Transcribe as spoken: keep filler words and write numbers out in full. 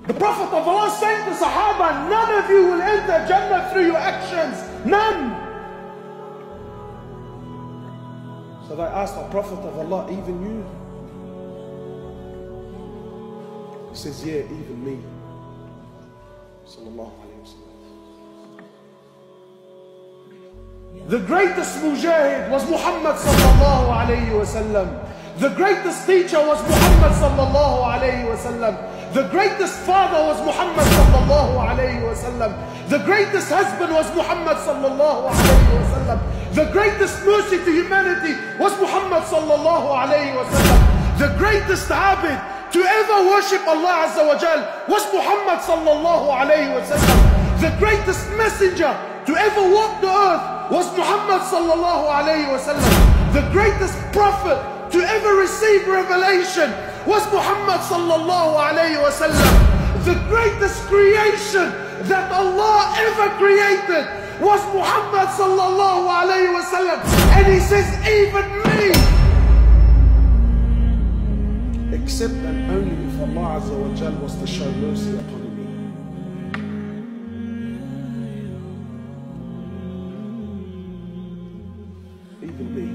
The Prophet of Allah saying to Sahaba, none of you will enter Jannah through your actions. None. So they asked the Prophet of Allah, even you? He says, yeah, even me. Sallallahu alayhi wa sallam. The greatest mujahid was Muhammad sallallahu alayhi wa sallam. The greatest teacher was Muhammad sallallahu alayhi wa sallam. The greatest father was Muhammad sallallahu alayhi wa sallam. The greatest husband was Muhammad sallallahu alayhi wa sallam. The greatest mercy to humanity was Muhammad sallallahu alayhi wa sallam. The greatest abid to ever worship Allah Azza wa Jal was Muhammad sallallahu alayhi wa sallam. The greatest messenger to ever walk the earth was Muhammad sallallahu alayhi wa sallam. The greatest prophet to ever receive revelation was Muhammad sallallahu alayhi wa sallam. The greatest creation that Allah ever created was Muhammad sallallahu alayhi wa sallam. And he says, even me. Except and only if Allah Azza wa Jal was to show mercy upon me. Even me.